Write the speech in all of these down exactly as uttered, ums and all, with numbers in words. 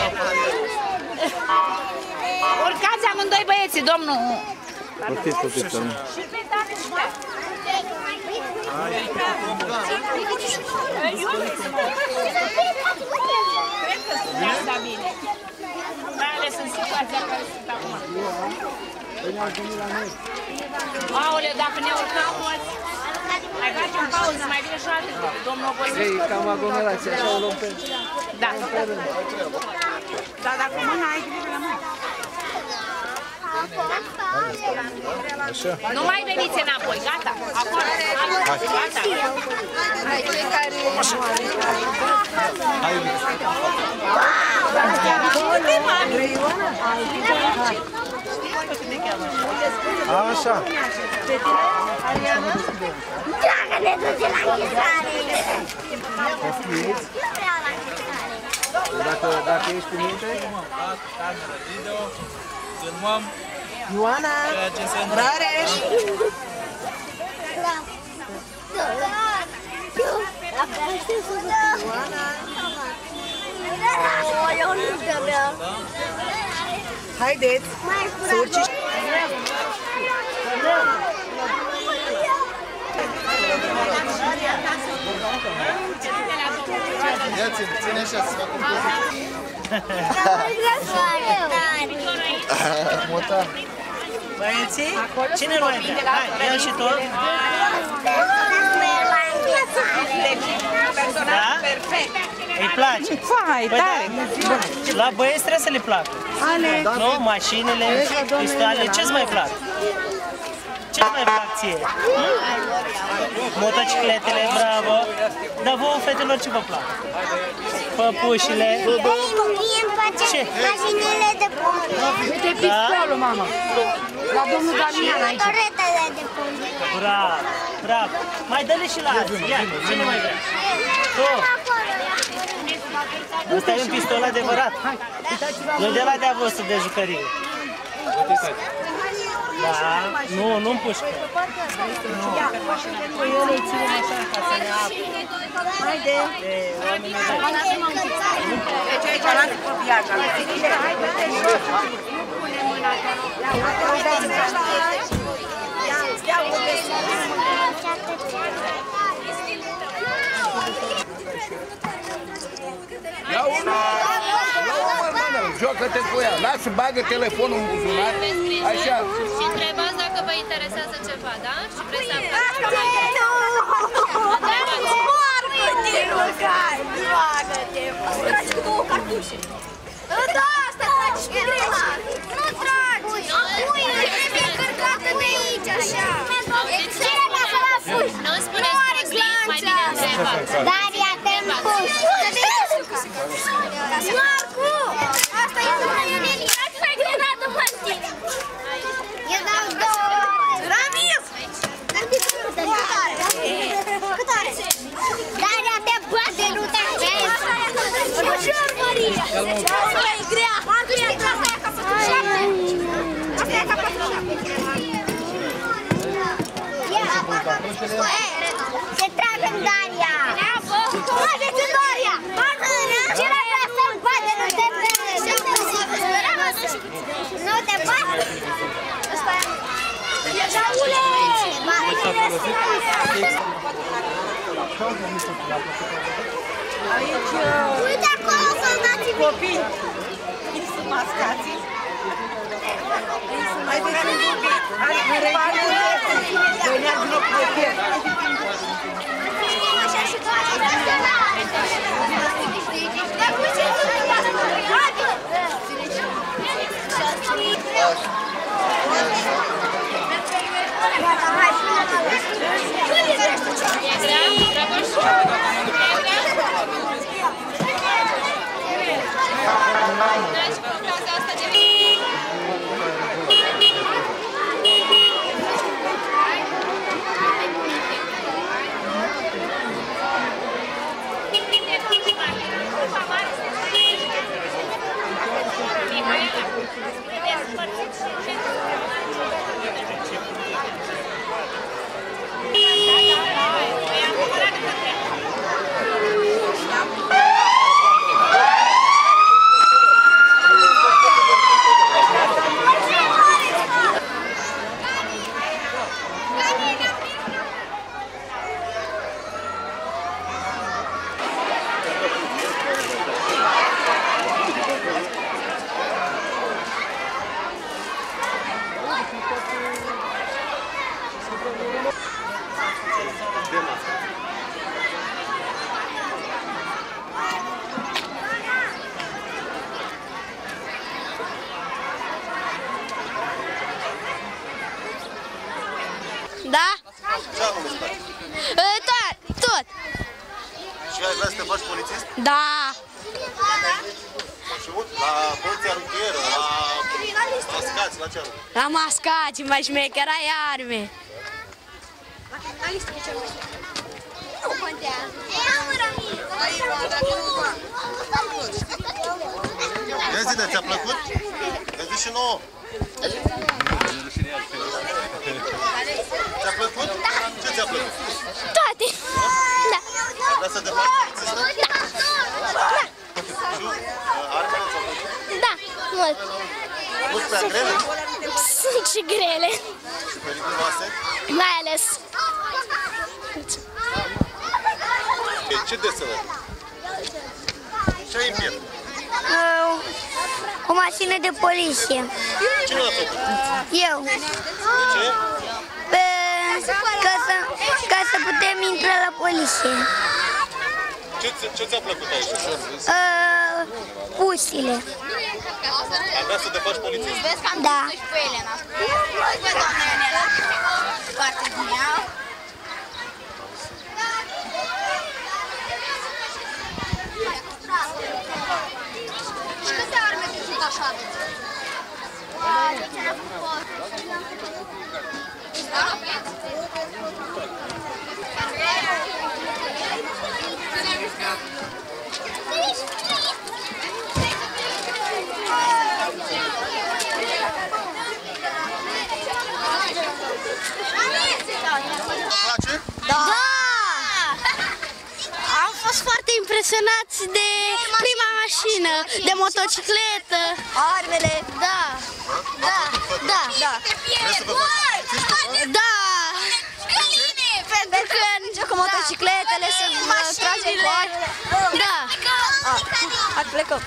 Urcați amândoi băieții, domnul. Poftiți, poftiți, domnul. Mai ales în situația care sunt acum. Aoleu, dacă ne urcăm toți, mai facem pauză, mai vine și alte, domnul Obozic. Ei, cam aglomerație, așa o luăm pe... Da. Da, dacă mâna ai grijă la mână. Nu mai veniți înapoi, gata. Acolo, gata. Hai, fiecare... Așa. Dacă ne duce la închisare! Poftiți. Dacă, dacă ești cu minte... Cameră, video, filmăm. Ioana, Rareș! Haideți să urci. Ia ține, ține așa să facă un Mota. Băieții, cine nu mai vrea? Hai, el și tu. Da? Perfect. Îi place? Fai, tare! La băieți trebuie să le placă. Ale! Nu? Mașinile, pistoalele, ce-ți mai plac? Ce-ți mai plac ție? Motocicletele, bravo! Dar vouă, fetelor, ce vă plac? Păpușile. Mie îmi place mașinile de pompe. Uite pistolul, mama! La domnul Damian aici. Motoretele de pompe. Bravo, bravo! Mai dă-le și la alții, ia, cine mai vrea? Tu! Ăsta e un pistol adevărat. Nu de la de-a vostru de jucărie. Da, nu, nu împușcă. Haide! Deci aici lasă pe viața. Pune mâna Ia una! Ia una, mână! Joacă-te cu ea! Lasă, bagă telefonul în buzunar. Așa. Și întrebați dacă vă interesează ceva, da? Și vreți să aflați? Moarcă-te, Lucai! Moarcă-te! Tragi cu două cartușe! Da, asta tragi cu grila! Nu tragi! Apoi, trebuie încărcată de aici, așa! Cine mă să la fugi? Nu spuneți prostii, mai bine întrebați. Daria, te-mi puși! Marcu! Asta e una Ioneli! Ați mai grenadă, mă știi! Eu dau două! Ramis! Cât are? Daria, te bate, nu te vezi! Ușor, Maria! Asta e grea! Marcu, e grea! Asta e ca patru șapte! Asta e ca patru șapte! Ia! Se tragă în Daria! Haide-ți, Daria! Cine vrea să-mi bate, nu te bate! Nu te bate? Ăsta e... Jaule! Uite acolo, soldații! Copii! Ei sunt mascații! Haideți în copii! Haideți în copii! Așa și toate! Dar cu ce să ne pasă? Haide! Hai, Da. La poliția rutieră, la mascați, la ce aruncă? La mascați, mai șmecher, ai arme. Nu contează. Ia zi, ți-a plăcut? Te zici și nouă. Ți-a plăcut? Ce ți-a plăcut? Toate. Da. Vrea să te faci polițistă? Da. Și armele ți-au plăcut? Da, mult. Nu-ți prea grele? Sunt și grele. Și periculoase? Mai ales. Ce desenă? Ce ai în piept? O mașină de poliție. Cine l-a făcut? Eu. De ce? Pe, ca, să, ca să putem intra la poliție. Ce ți-a plăcut aici? Uh, Pusile. Ai vrea să te faci polițist? Da. Și câte arme sunt așa? Place? Da! Am fost foarte impresionați de prima mașină, de motocicletă. Armele? Da. Da. Da. Da. Vrei să vă faci polițiști? Da. Pentru că nici cu motocicletele se trage foarte. Da. Hai, plecăm.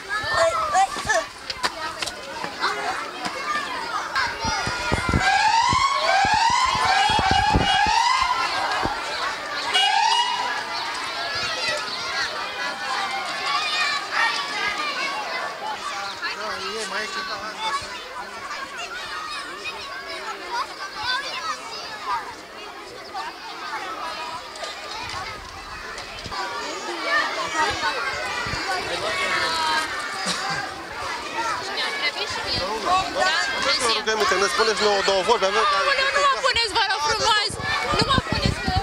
Rugăm-te, ne spuneți nouă două vorbe. Nu, nu mă puneți, vă rog frumos! Nu mă puneți că...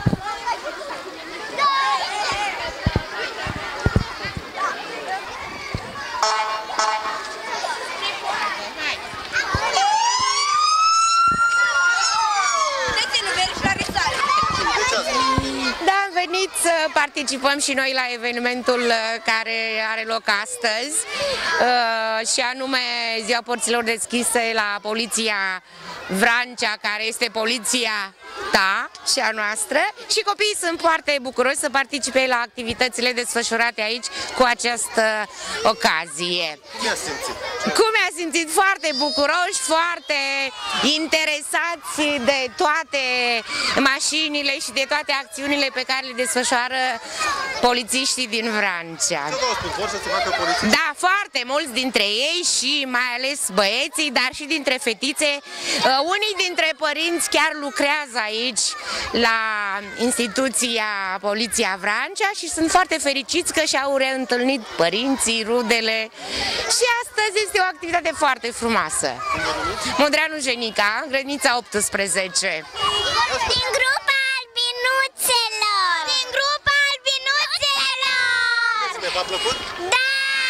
Da, am venit să participăm și noi la evenimentul care are loc astăzi și anume Ziua Porților Deschise la Poliția Vrancea, care este poliția ta și a noastră, și copiii sunt foarte bucuroși să participe la activitățile desfășurate aici cu această ocazie. Cum i-a simțit? Cum i-a simțit? Foarte bucuroși, foarte interesați de toate mașinile și de toate acțiunile pe care le desfășoară polițiștii din Vrancea. Ce v-au spus? Vor să se facă polițiști? Da, foarte mulți dintre ei și mai ales băieții, dar și dintre fetițe. Uh, unii dintre părinți chiar lucrează aici la instituția Poliția Vrancea și sunt foarte fericiți că și-au reîntâlnit părinții, rudele, și astăzi este o activitate foarte frumoasă. Modreanu Jenica, grădinița optsprezece. Din grupa albinuțelor! Din grupa albinuțelor! V-a plăcut? Da!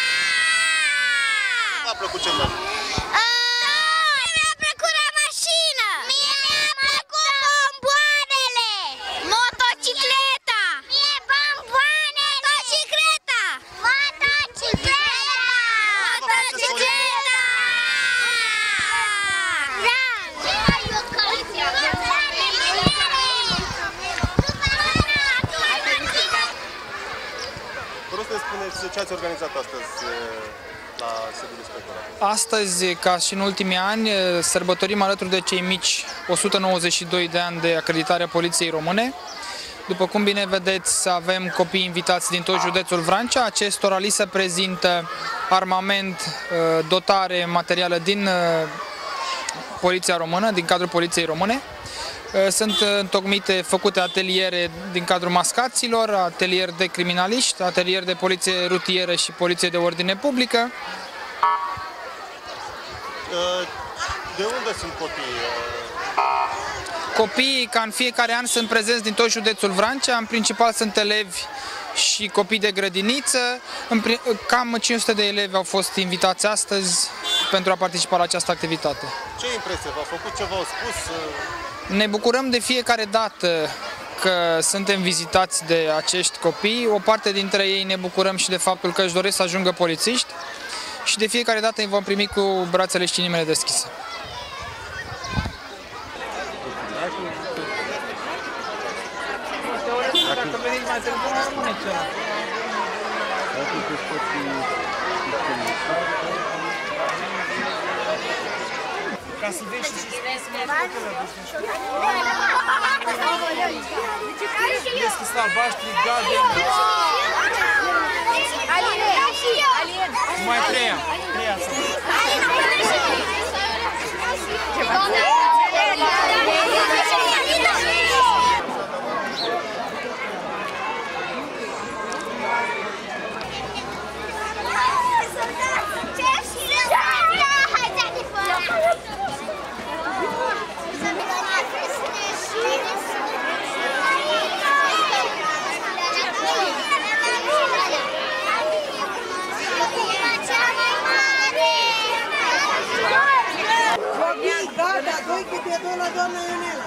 V-a plăcut ce mai? Mi-a plăcut la mașină! Mie mi-a plăcut bomboanele! Motocicleta! Mie bomboanele! Motocicleta! Motocicleta! Motocicleta! Vă rog să ne spuneți ce ați organizat astăzi la sediul inspectorat. Astăzi, ca și în ultimii ani, sărbătorim alături de cei mici o sută nouăzeci și doi de ani de acreditare a Poliției Române. După cum bine vedeți, avem copii invitați din tot județul Vrancea. Acestora li se prezintă armament, dotare materială din Poliția Română, din cadrul Poliției Române. Sunt întocmite, făcute ateliere din cadrul mascaților, atelier de criminaliști, atelier de poliție rutieră și poliție de ordine publică. De unde sunt copiii? Copiii, ca în fiecare an, sunt prezenți din tot județul Vrancea, în principal sunt elevi și copii de grădiniță. Cam cinci sute de elevi au fost invitați astăzi pentru a participa la această activitate. Ce impresie v-a făcut? Ce v-au spus? Ne bucurăm de fiecare dată că suntem vizitați de acești copii. O parte dintre ei ne bucurăm și de faptul că își doresc să ajungă polițiști și de fiecare dată îi vom primi cu brațele și inimile deschise. Dacă veniți mai târziu, nu rămâne ceva. Ca să vezi și să spui deschis albaștri, galben. Mai treia. Treia să doi câte două la doamna Ionela.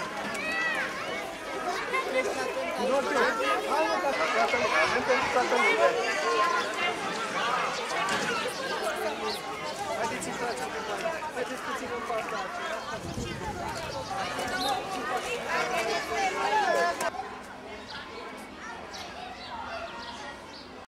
Hai, mă,